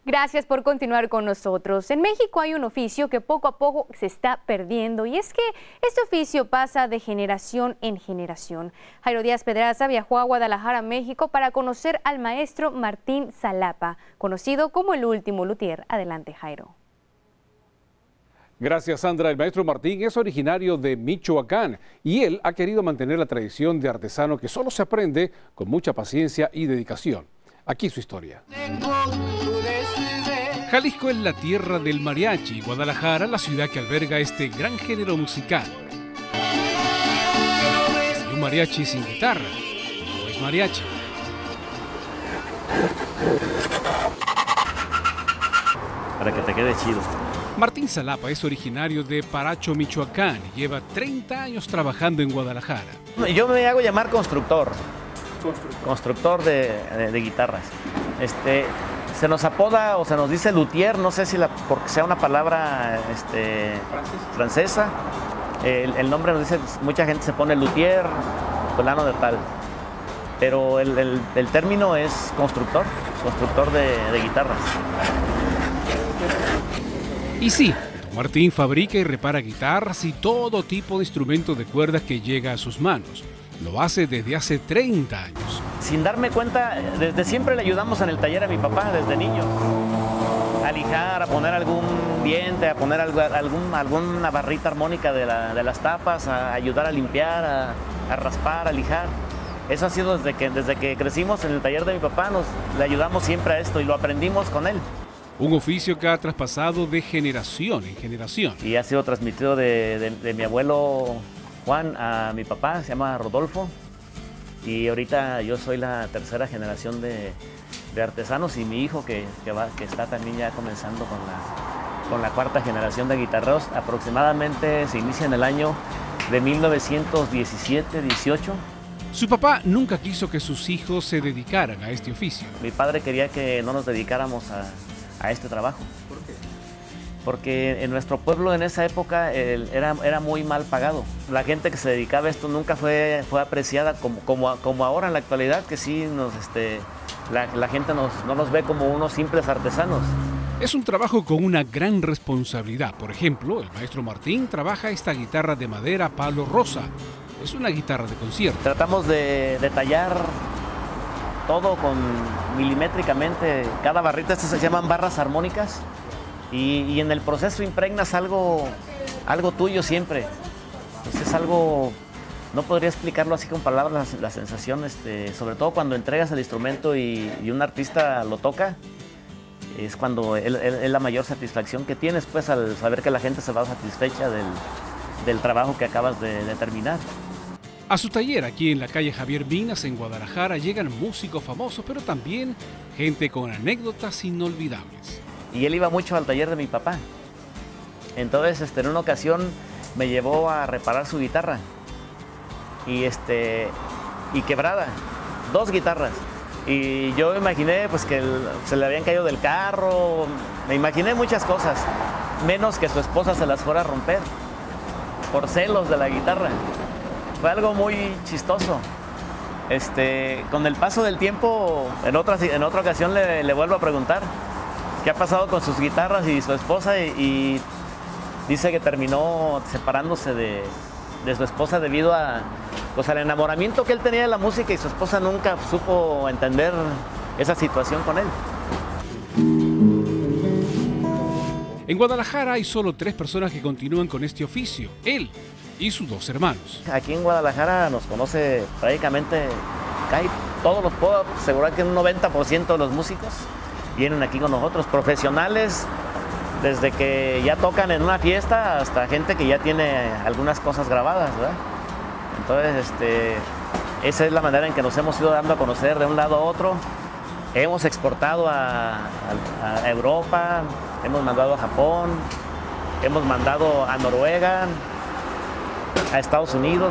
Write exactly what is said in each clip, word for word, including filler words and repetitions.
Gracias por continuar con nosotros. En México hay un oficio que poco a poco se está perdiendo y es que este oficio pasa de generación en generación. Jairo Díaz Pedraza viajó a Guadalajara, México, para conocer al maestro Martín Salapa, conocido como el último luthier. Adelante, Jairo. Gracias, Sandra. El maestro Martín es originario de Michoacán y él ha querido mantener la tradición de artesano que solo se aprende con mucha paciencia y dedicación. Aquí su historia. Jalisco es la tierra del mariachi y Guadalajara la ciudad que alberga este gran género musical. Y un mariachi sin guitarra no es mariachi. Para que te quede chido. Martín Salapa es originario de Paracho, Michoacán y lleva treinta años trabajando en Guadalajara. Yo me hago llamar constructor. Constructor, constructor de, de, de guitarras. Este, se nos apoda o se nos dice luthier, no sé si la, porque sea una palabra este, francesa. El, el nombre nos dice, mucha gente se pone luthier, fulano de tal. Pero el, el, el término es constructor, constructor de, de guitarras. Y sí, Martín fabrica y repara guitarras y todo tipo de instrumentos de cuerdas que llega a sus manos. Lo hace desde hace treinta años. Sin darme cuenta, desde siempre le ayudamos en el taller a mi papá, desde niño. A lijar, a poner algún diente, a poner algo, algún, alguna barrita armónica de, la, de las tapas, a ayudar a limpiar, a, a raspar, a lijar. Eso ha sido desde que, desde que crecimos en el taller de mi papá, nos, le ayudamos siempre a esto y lo aprendimos con él. Un oficio que ha traspasado de generación en generación. Y ha sido transmitido de, de, de mi abuelo Juan a mi papá, se llama Rodolfo. Y ahorita yo soy la tercera generación de, de artesanos y mi hijo que, que, va, que está también ya comenzando con la, con la cuarta generación de guitarreros. Aproximadamente se inicia en el año de mil novecientos diecisiete, dieciocho. Su papá nunca quiso que sus hijos se dedicaran a este oficio. Mi padre quería que no nos dedicáramos a, a este trabajo. ¿Por qué? Porque en nuestro pueblo en esa época el, era, era muy mal pagado. La gente que se dedicaba a esto nunca fue, fue apreciada como, como, como ahora en la actualidad, que sí nos, este, la, la gente nos, no nos ve como unos simples artesanos. Es un trabajo con una gran responsabilidad. Por ejemplo, el maestro Martín trabaja esta guitarra de madera palo rosa. Es una guitarra de concierto. Tratamos de, de tallar todo con milimétricamente, cada barrita, estas se llaman barras armónicas. Y, y en el proceso impregnas algo, algo tuyo siempre. Entonces es algo, no podría explicarlo así con palabras, la, la sensación, este, sobre todo cuando entregas el instrumento y, y un artista lo toca, es cuando es la mayor satisfacción que tienes, pues, al saber que la gente se va satisfecha del, del trabajo que acabas de, de terminar. A su taller aquí en la calle Javier Minas, en Guadalajara, llegan músicos famosos, pero también gente con anécdotas inolvidables. Y él iba mucho al taller de mi papá. Entonces, este, en una ocasión me llevó a reparar su guitarra. Y, este, y quebrada, dos guitarras. Y yo imaginé pues, que el, se le habían caído del carro. Me imaginé muchas cosas, menos que su esposa se las fuera a romper por celos de la guitarra. Fue algo muy chistoso. Este, con el paso del tiempo, en otra, en otra ocasión le, le vuelvo a preguntar qué ha pasado con sus guitarras y su esposa, y, y dice que terminó separándose de, de su esposa debido a, pues, al enamoramiento que él tenía de la música, y su esposa nunca supo entender esa situación con él. En Guadalajara hay solo tres personas que continúan con este oficio, él y sus dos hermanos. Aquí en Guadalajara nos conoce prácticamente, casi todos, los puedo asegurar que un noventa por ciento de los músicos vienen aquí con nosotros, profesionales, desde que ya tocan en una fiesta hasta gente que ya tiene algunas cosas grabadas, ¿verdad? Entonces, este, esa es la manera en que nos hemos ido dando a conocer de un lado a otro. Hemos exportado a, a, a Europa, hemos mandado a Japón, hemos mandado a Noruega, a Estados Unidos.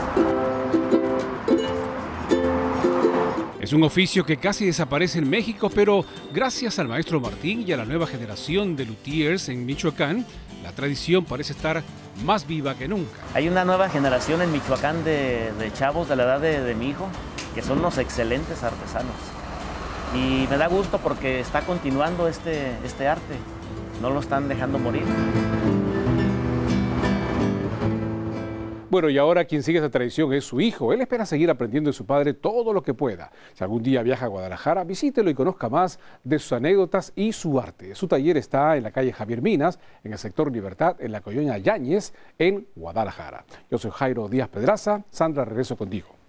Es un oficio que casi desaparece en México, pero gracias al maestro Martín y a la nueva generación de luthiers en Michoacán, la tradición parece estar más viva que nunca. Hay una nueva generación en Michoacán de, de chavos de la edad de, de mi hijo, que son unos excelentes artesanos. Y me da gusto porque está continuando este, este arte, no lo están dejando morir. Bueno, y ahora quien sigue esta tradición es su hijo. Él espera seguir aprendiendo de su padre todo lo que pueda. Si algún día viaja a Guadalajara, visítelo y conozca más de sus anécdotas y su arte. Su taller está en la calle Javier Minas, en el sector Libertad, en la colonia Yáñez, en Guadalajara. Yo soy Jairo Díaz Pedraza. Sandra, regreso contigo.